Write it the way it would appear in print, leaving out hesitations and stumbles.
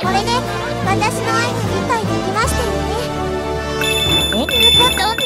これで私の愛が理解できましたよね。どんな